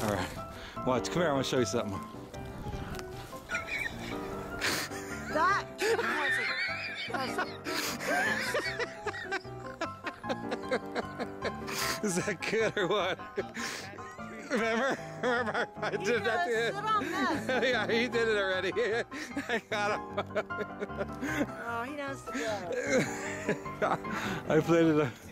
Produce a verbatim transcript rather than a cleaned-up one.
Alright. Watch, come here, I want to show you something. That has a, Is that good or what? Remember? Remember? I he did that to does him. sit on this. Yeah, he did it already. I got him. Oh, he knows to do it. I played it.